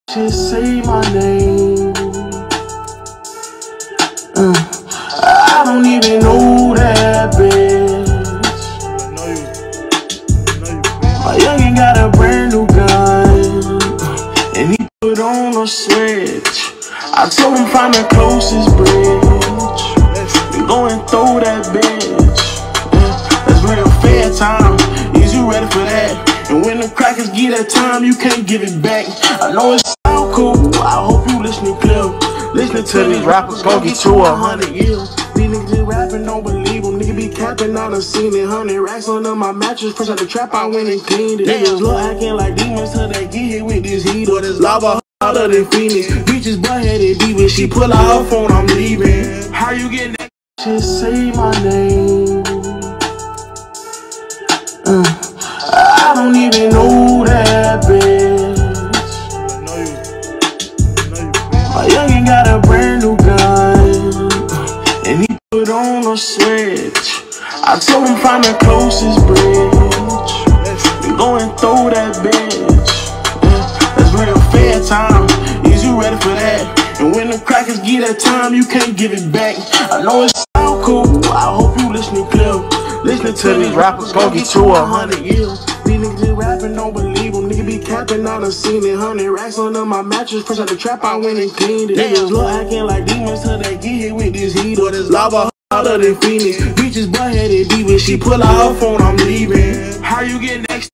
Just say my name. I don't even know that bitch. My youngin' got a brand new gun, and he put on a switch. I told him find the closest bridge. We go and throw that bitch. That's real fair time. Is you ready for that? And when the crackers get that time, you can't give it back. I know it sound cool, I hope you listening clear. Listening to these rappers gon' get you 100 years. These niggas just rapping, don't believe them. Nigga be capping, I done seen it. 100 racks under my mattress. Fresh out the trap, I went and cleaned it. Niggas look acting like demons till they get hit with this heat. Or this lava hotter than Phoenix. Bitches butt-headed divas. She pull out her phone, I'm leaving. How you getting that? Just say my name. I don't even know that bitch. My youngin' got a brand new gun, and he put on a switch. I told him find the closest bridge. We go and throw that bitch. That's real fair time. Is you ready for that? And when the crackers get that time, you can't give it back. I know it sound cool, I hope you listening clear. Listening to these rappers gon' get you 100 years. These niggas just rapping, don't believe them. Nigga be capping, I done seen it. 100 racks under my mattress. Fresh out the trap, I went and cleaned it. Niggas look acting like demons till they get hit with this heat. Or this lava hotter than Phoenix. Bitches butt-headed divas. She pull out her phone, I'm leaving. How you get next?